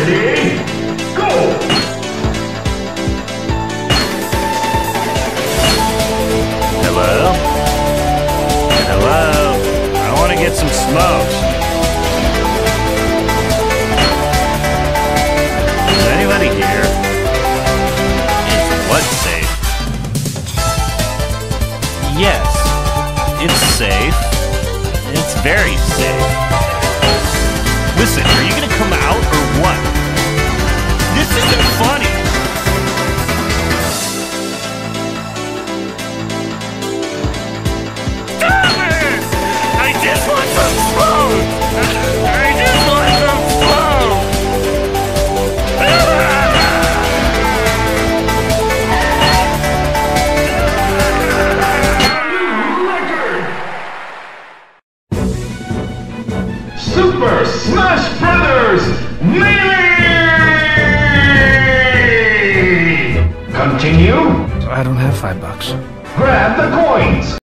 Ready? Go! Hello? Hello? I want to get some smokes. Is anybody here? Is what safe? Yes, it's safe. It's very safe. Listen, are you gonna come out or what? This isn't funny. Stop it! I just want some smoke! I just want some smoke! Super Smash Brothers Melee! Continue. I don't have $5. Grab the coins.